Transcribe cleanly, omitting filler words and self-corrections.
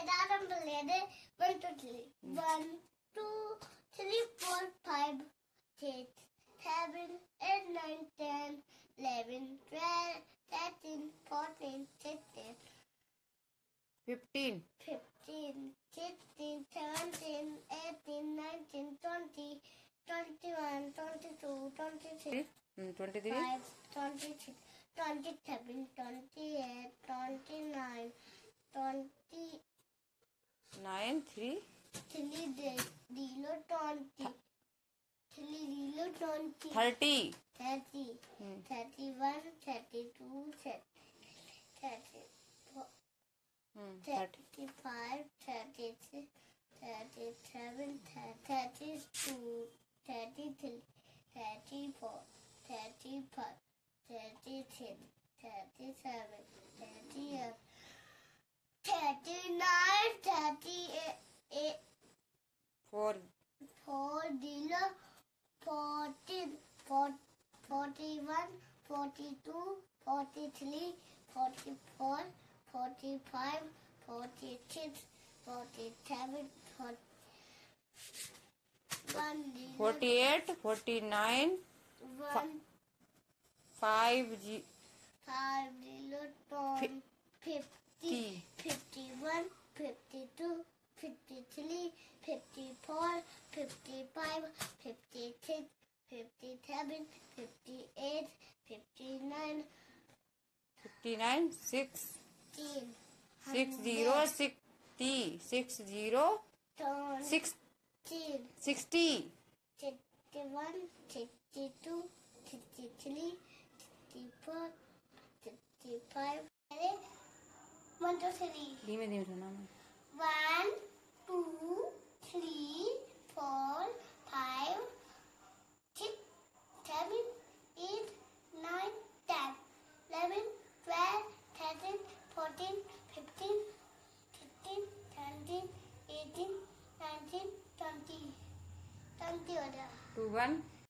1, 2, 3. 1, 2, 3, 4, 5, 6, 7, 8, 9, 10, 11, 12, 13, 14, 16, 15, 15, 16, 17, 18, 19, 20, 21, 22, 23, 23, 26, 27, 28, 29, 30, 9, 3, 3 below 20, 3 below 20, 30, 30, 31, 32, 34, 35, 36, 37, 32, 33, 34, 35, 36, 37, 38, 39, 38, 4, 4 below 14, 41, 42, 43, 44, 45, 46, 47, 48, 49, 1, 5, 5 below 10, 50, 51, 52, 53, 54, 55, 56, 57, 58, 59, 59, 6, 10, 60, 60, 60, 60, 61, 62, 63, 64, 65. 1, 2, 3. धीमे धीमे सुना मैं 1, 2, 3, 4, 5, 6, 7, 8, 9, 10, 11, 12, 13, 14, 15, 16, 17, 18, 19, 20. 20 हो गया 2, 1